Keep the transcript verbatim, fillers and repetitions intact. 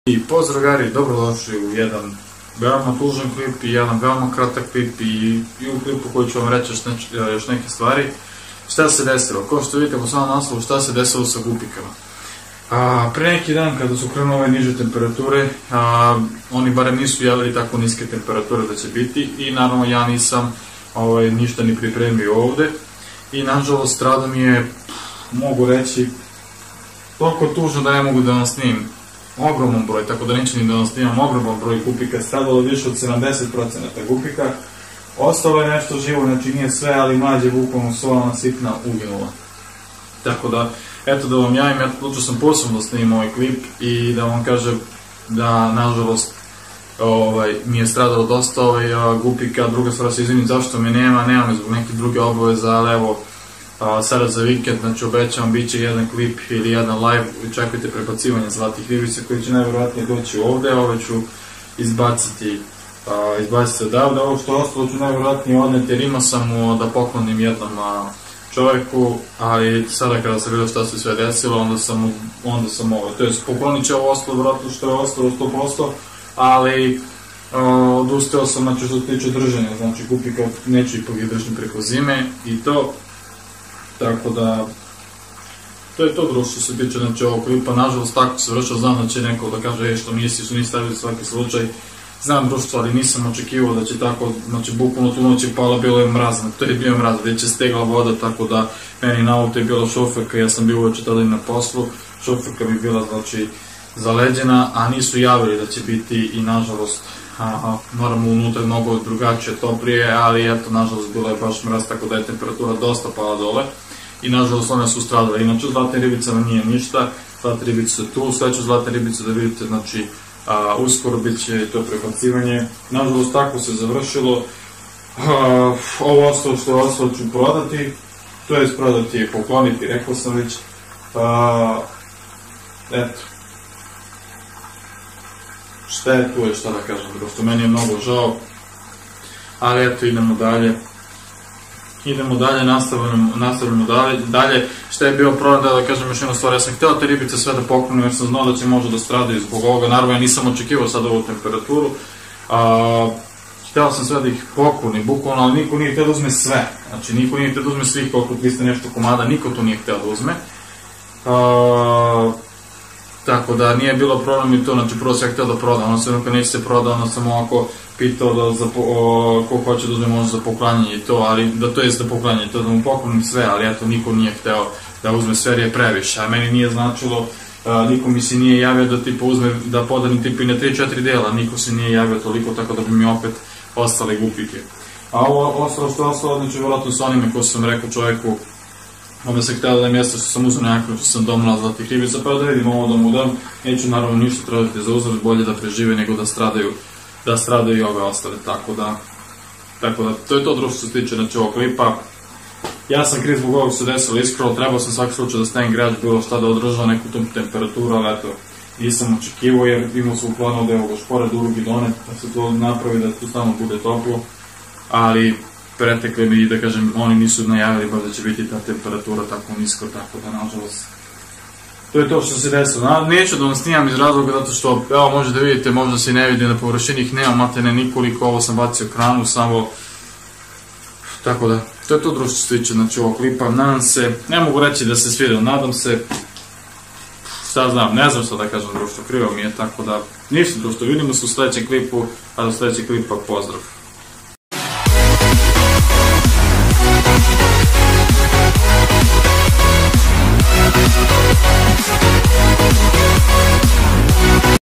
I pozdrav gari, dobrodošli u jedan veoma tužan klip i jedan veoma kratak klip i, i u klipu koji ću vam reći još, neč, još neke stvari. Šta se desilo? Kao što vidite po samom naslovu, šta se desilo sa gupikama? A, pre neki dan kada su krenule ove niže temperature, a, oni barem nisu javili tako niske temperature da će biti i naravno ja nisam ovaj, ništa ni pripremio ovde i nažalost strada mi je, mogu reći, toliko tužno da ne mogu da vam snimim ogroman broj, tako da neću ni da vam snimam ogroman broj gupika, stradalo više od sedamdeset procenta gupika, ostalo je nešto živo, znači nije sve, ali mlađe bukvalno solana sitna uginula. Tako da, eto da vam javim, ja odlučio sam posebno da snimim ovaj klip i da vam kažem da, nažalost, ovaj, mi je stradalo dosta ovaj, gupika. Druga stvar, se izvinim zašto me nema, nema me zbog neke druge obaveze, ali evo, a, sada za vikend, znači obećavam, bit će jedan klip ili jedan live, čekajte prebacivanje zlatih ribica koji će najvjerojatnije doći ovde, ove ću izbaciti, a, izbaciti odavde, ovo što ostalo ću najvjerojatnije odneti jer imao sam mu da poklonim jednom a, čoveku, ali sada kada sam vidio šta se sve desilo, onda sam, onda sam ovo, to je poklonit će ovo ostalo, vjerojatno što je ostalo sto posto, ali o, odustao sam, znači što se tiče držanja, znači gupika neću ih pogibešni preko zime i to, tako da, to je to društvo što se tiče, znači ovog klipa, nažalost tako se vršao, znam da će neko da kaže, e što nisi, što nisi stavili svaki slučaj, znam društvo, ali nisam očekivao da će tako, znači bukvalno tu noć je pala, bilo je mrazno, to je bio mraz, već je stegla voda, tako da meni na auto je bila šoferka, ja sam bio uveče tada i na poslu, šoferka bi bila, znači, zaleđena, a nisu javili da će biti i nažalost, aha, moramo unutra mnogo drugačije, toplije, ali eto, nažalost, bilo je baš mraz, tako da je temperatura dosta pala dole i nažalost one su stradale. Inače, zlatne ribicama nije ništa, zlatne ribice su tu, sve ću zlatne ribice da vidite, znači, a, uskoro bit će to prebacivanje. Nažalost, tako se završilo. A, ovo ostalo što je ostalo ću prodati, to je prodati i pokloniti, rekao sam već. A, eto. Šta je tu je, šta da kažem, prosto meni je mnogo žao, ali eto, idemo dalje, idemo dalje, nastavljamo, nastavljamo dalje, dalje, šta je bio problem, da da kažem još jednu stvar, ja sam hteo te ribice sve da poklonim, jer sam znao da će možda da stradaju zbog ovoga, naravno ja nisam očekivao sad ovu temperaturu, a, hteo sam sve da ih poklonim, bukvalno, ali niko nije hteo da uzme sve, znači niko nije hteo da uzme svih koliko trista nešto komada, niko to nije hteo da uzme, a, tako da nije bilo problem i to, znači prvo sam ja htio da prodam, ono sam jednoga neće se proda, ono sam ovako pitao da za, o, ko hoće da uzme možda za poklanjanje i to, ali da to je za poklanjanje, to da mu poklonim sve, ali eto niko nije hteo da uzme sve jer je previše, a meni nije značilo, a, niko mi se nije javio da tipa uzme, da podanim tipa i na tri četiri dela, niko se nije javio toliko, tako da bi mi opet ostale gupike. A ovo ostalo što je ostalo, znači vjerojatno sa onime ko sam rekao čoveku, onda sam htio da je mjesto što sam uzeo nekako što sam domnala zlatih ribica, pa da vidim ovo da mu dam, neću naravno ništa tražiti za uzor, bolje da prežive nego da stradaju, da stradaju i ove ostale, tako da, tako da, to je to društvo što se tiče, znači ovog klipa. Ja sam kriv zbog ovog se desilo iskreno, trebao sam svaki slučaj da stavim građ, bilo šta da održava neku tu temperaturu, ali eto, nisam očekivao jer imao sam u planu da je ovo špored urugi donet, da se to napravi, da tu stalno bude toplo, ali pretekle mi i da kažem, oni nisu najavili baš da će biti ta temperatura tako nisko, tako da nažalost to je to što se desilo. Neću da vam snimam iz razloga zato što, evo možete da vidite, možda se ne vidi na površini ih nema matene nikoliko, ovo sam bacio kranu samo, tako da, to je to društvo što se tiče, znači ovog klipa, nadam se, ne mogu reći da se svidio, nadam se, šta znam, ne znam šta da kažem društvo, krivo mi je, tako da, ništa društvo, vidimo se u sledećem klipu, a do sledećeg klipa pozdrav.